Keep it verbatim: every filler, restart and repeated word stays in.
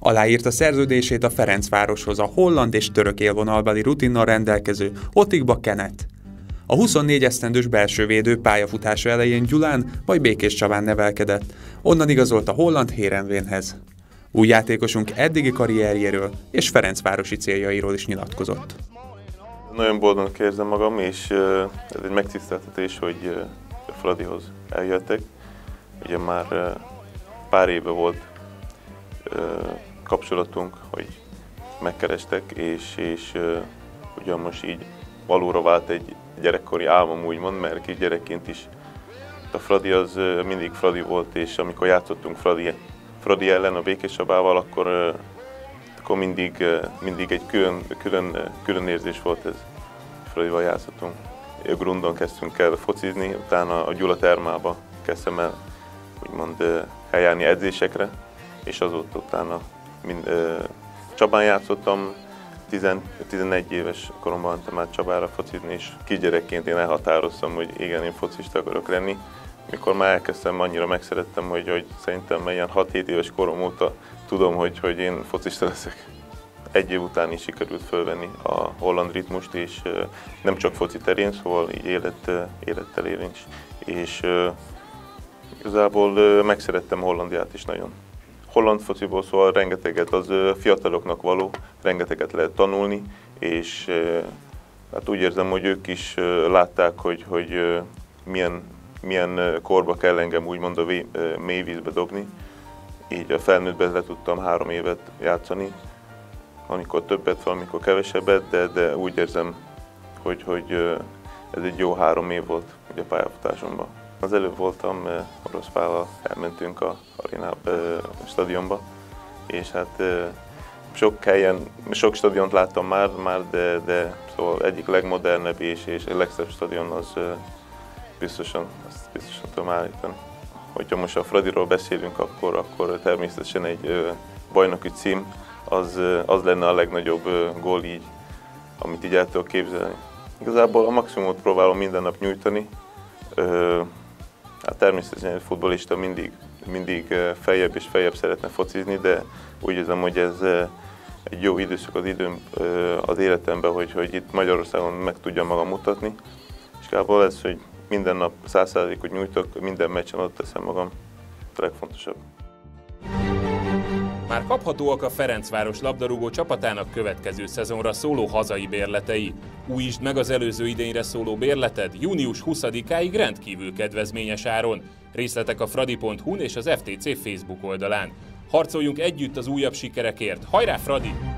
Aláírta szerződését a Ferencvároshoz a holland és török élvonalbeli rutinnal rendelkező Otikba Kenet. A huszonnégy esztendős belsővédő pályafutása elején Gyulán, majd Békéscsabán nevelkedett, onnan igazolt a holland Heerenveenhez. Új játékosunk eddigi karrierjéről és ferencvárosi céljairól is nyilatkozott. Nagyon boldognak érzem magam, és ez egy megtiszteltetés, hogy Fradihoz eljöttek. Ugye már pár éve volt kapcsolatunk, hogy megkerestek, és, és ugyan most így valóra vált egy gyerekkori álmom, úgymond, mert kis gyerekként is a Fradi az mindig Fradi volt, és amikor játszottunk Fradi, Fradi ellen a Békéscsabával, akkor, akkor mindig, mindig egy külön, külön, külön érzés volt ez, Fradival játszottunk. A Grundon kezdtünk el focizni, utána a Gyula Termába kezdtem el úgymond eljárni edzésekre, és azóta utána mind, Csabán játszottam, tizenegy éves koromban mentem át Csabára focizni, és kisgyerekként én elhatároztam, hogy igen, én focista akarok lenni. Mikor már elkezdtem, annyira megszerettem, hogy, hogy szerintem ilyen hat-hét éves korom óta tudom, hogy, hogy én focista leszek. Egy év után is sikerült fölvenni a holland ritmust, és nem csak foci terén, szóval így élet, élettel élén is. És igazából megszerettem Hollandiát is nagyon. Holland fociból szóval rengeteget, az fiataloknak való, rengeteget lehet tanulni, és hát úgy érzem, hogy ők is látták, hogy, hogy milyen, milyen korba kell engem úgymond a mély vízbe dobni. Így a felnőttben le tudtam három évet játszani, amikor többet, valamikor kevesebbet, de, de úgy érzem, hogy, hogy ez egy jó három év volt ugye a pályafutásomban. Az előbb voltam, Orosz Pállal elmentünk a arénába, a stadionba, és hát sok helyen, sok stadiont láttam már, már de, de szóval egyik legmodernebb és, és a legszebb stadion az biztosan, azt biztosan tudom állítani. Hogyha most a Fradiról beszélünk, akkor, akkor természetesen egy bajnoki cím az, az lenne a legnagyobb gól így, amit így el tudok képzelni. Igazából a maximumot próbálom minden nap nyújtani. Hát természetesen egy futballista mindig, mindig feljebb és feljebb szeretne focizni, de úgy érzem, hogy ez egy jó időszak az időm az életemben, hogy, hogy itt Magyarországon meg tudjam magam mutatni. És kából ez, hogy minden nap száz százalékot nyújtok, minden meccsen ott teszem magam, a legfontosabb. Már kaphatóak a Ferencváros labdarúgó csapatának következő szezonra szóló hazai bérletei. Újítsd meg az előző idényre szóló bérleted június huszadikáig rendkívül kedvezményes áron. Részletek a fradi pont hu-n és az ef té cé Facebook oldalán. Harcoljunk együtt az újabb sikerekért. Hajrá, Fradi!